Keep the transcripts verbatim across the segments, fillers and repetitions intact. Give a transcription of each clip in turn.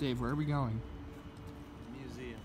Dave, where are we going? Museum.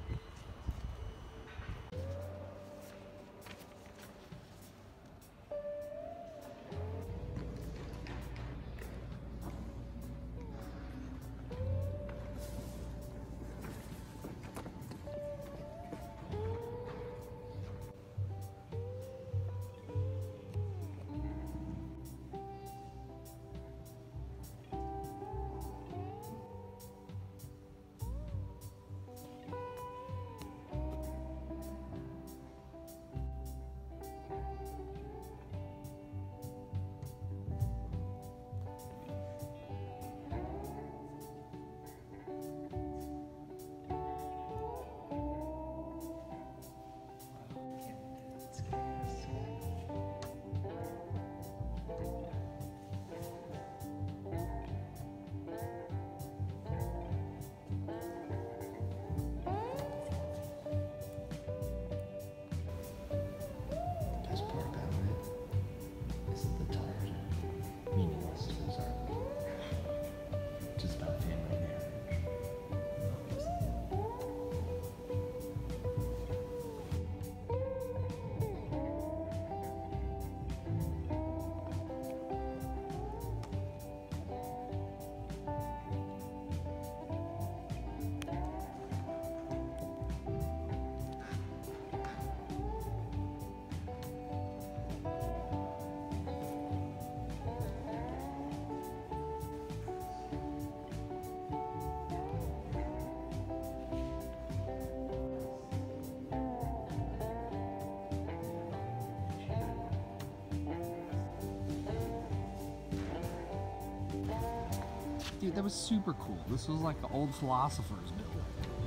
Dude, that was super cool. This was like the old philosophers building.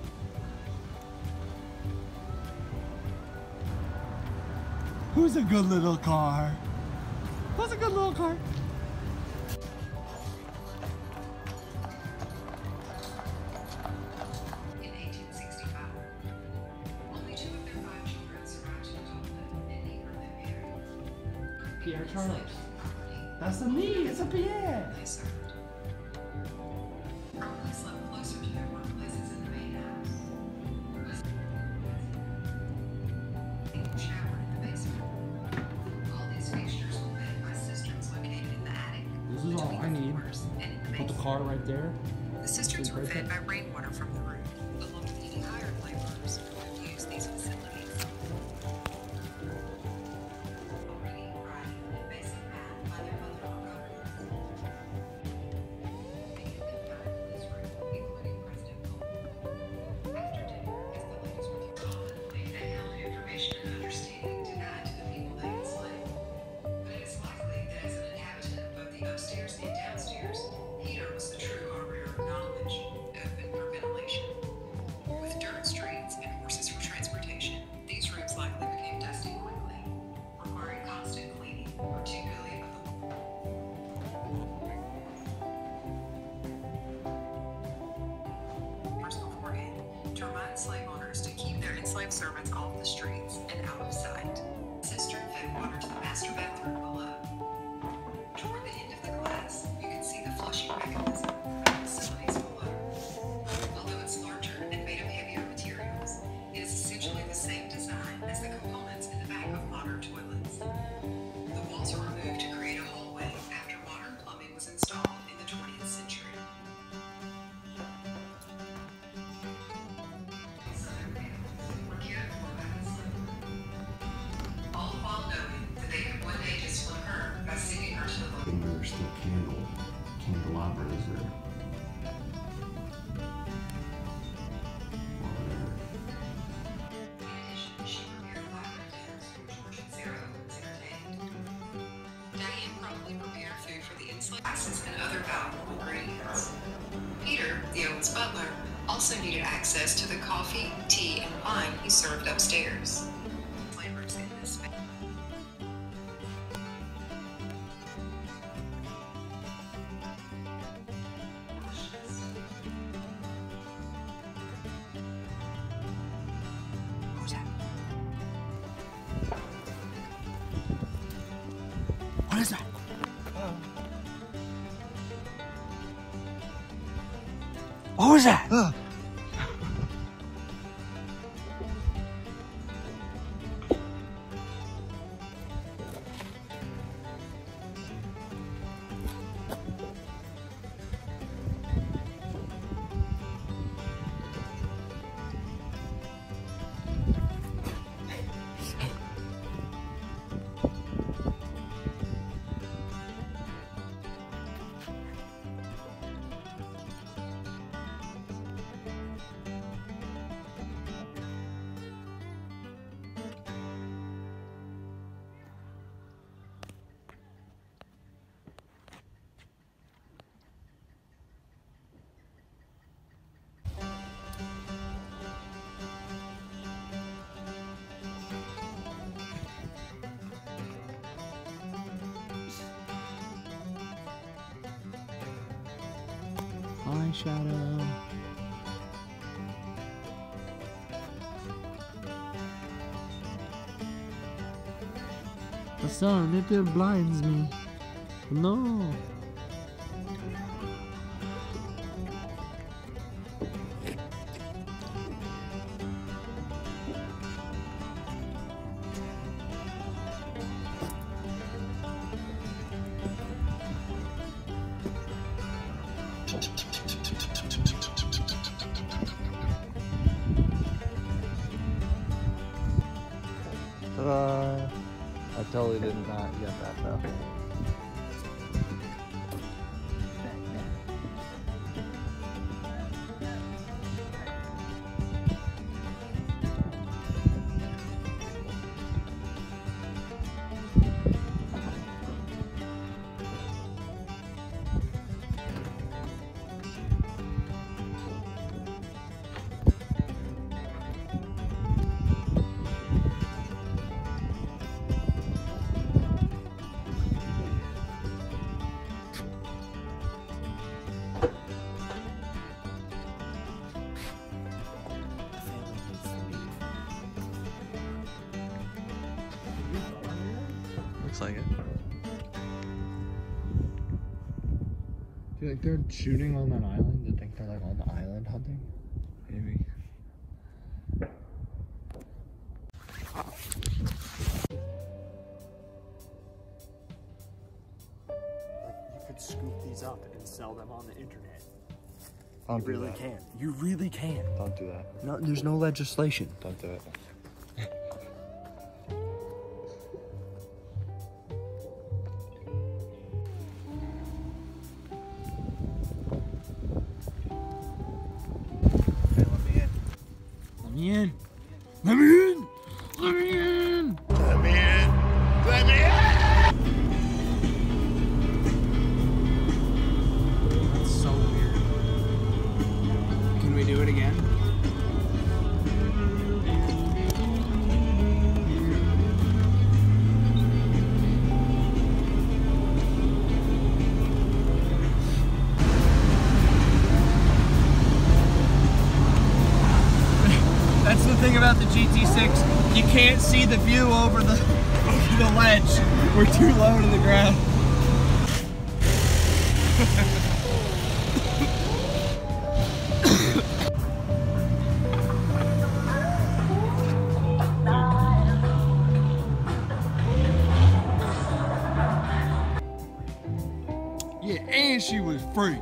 Who's a good little car? Who's a good little car? In eighteen sixty-five, only two of their five children survived to adulthood, and neither of them married. Pierre Charles. That's a me. It's a Pierre. They served. Probably slept closer to their workplaces in the main house. Shower in the basement. All these fixtures were fed by cisterns located in the attic. This is all I need. Put the car right there. The cisterns were fed by rainwater from the roof, along with any hired laborers who would use these facilities. Reading, writing, and basic math by their mother or governors. Many of them died in this room, including President Cole. After dinner, as the ladies were commonly, they held information and understanding denied to the people they enslaved. But it is likely that as an inhabitant of both the upstairs and downstairs, heater was the true arbiter of knowledge, open for ventilation. With dirt streets and horses for transportation, these rooms likely became dusty quickly, requiring constant cleaning, particularly of the beforehand, to remind slave owners to keep their enslaved servants off the streets and out of sight. Cistern fed water to the master bathroom below. Toward the end of the glass, you can see the flushing mechanism of the facilities below. Although it's larger and made of heavier materials, it is essentially the same design as the components in the back of modern toilets. The walls were removed to create a hallway after modern plumbing was installed in the twentieth century. Southern families were cared for by the slave. All while knowing that they could one day discipline her by sending her to the local. And there's still candle, candelabras there. In addition, she prepared elaborate dinners for George and Sarah who was entertained. Diane probably prepared food for the enslaved spices and other valuable ingredients. Peter, the Owens butler, also needed access to the coffee, tea, and wine he served upstairs. Flavors in this space. What was that? What is that? What was that? Uh. Eyeshadow. The sun, it uh, blinds me. No. Ta-da! I totally did not get that though. Looks like it. Do you think they're shooting on that island? Do you think they're like on the island hunting? Maybe. You could scoop these up and sell them on the internet. Don't You do really that. can. You really can. Don't do that. No, there's no legislation. Don't do it. Let me in. Let me in. Let me in. Let me in. Let me in. That's so weird. Can we do it again? That's the thing about the G T six. You can't see the view over the over the ledge. We're too low to the ground. Yeah, and she was free.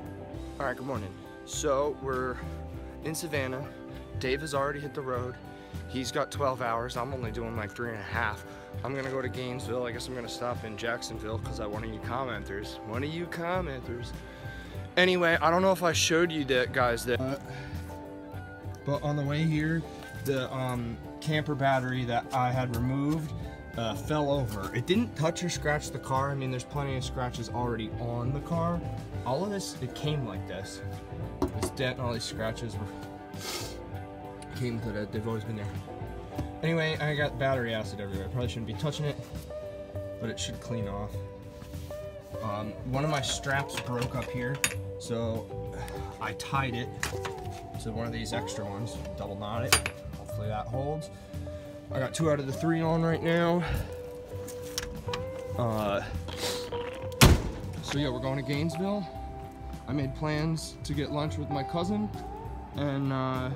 All right, good morning. So we're in Savannah. Dave has already hit the road. He's got twelve hours. I'm only doing like three and a half. I'm gonna go to Gainesville. I guess I'm gonna stop in Jacksonville because I one of you commenters. One of you commenters. Anyway, I don't know if I showed you that, guys. That. Uh, but on the way here, the um, camper battery that I had removed uh, fell over. It didn't touch or scratch the car. I mean, there's plenty of scratches already on the car. All of this, it came like this. This dent and all these scratches were came to that. They've always been there. Anyway, I got battery acid everywhere. I probably shouldn't be touching it, but it should clean off. Um, one of my straps broke up here, so I tied it to one of these extra ones, double knot it. Hopefully that holds. I got two out of the three on right now. Uh, so yeah, we're going to Gainesville. I made plans to get lunch with my cousin, and uh,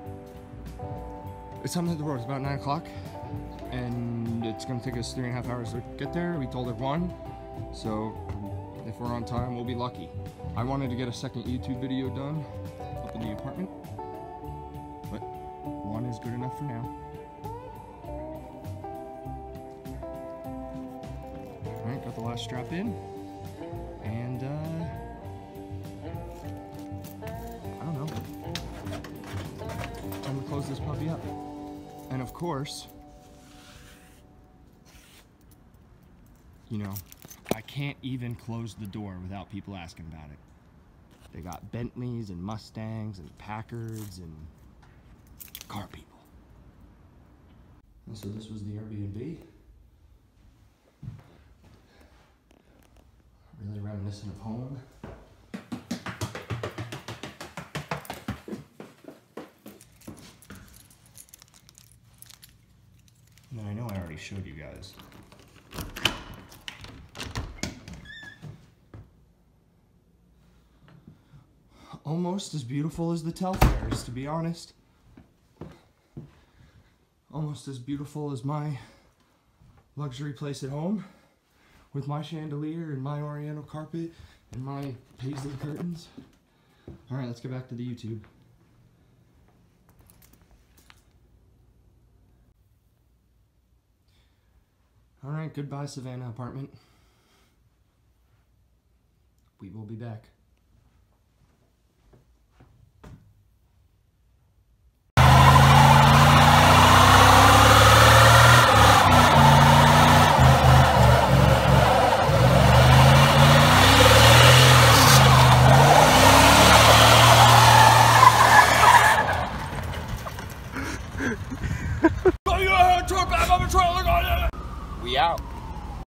it's time to hit the road. It's about nine o'clock, and it's gonna take us three and a half hours to get there. We told her one, so if we're on time, we'll be lucky. I wanted to get a second YouTube video done up in the apartment, but one is good enough for now. All right, got the last strap in, and uh, I don't know. Time to close this puppy up. And of course, you know, I can't even close the door without people asking about it. They got Bentleys and Mustangs and Packards and car people. And so this was the Airbnb. Really reminiscent of home. And I know I already showed you guys. Almost as beautiful as the Telfairs, to be honest. Almost as beautiful as my luxury place at home, with my chandelier and my oriental carpet and my paisley curtains. All right, let's get back to the YouTube. All right, goodbye, Savannah apartment. We will be back. We out.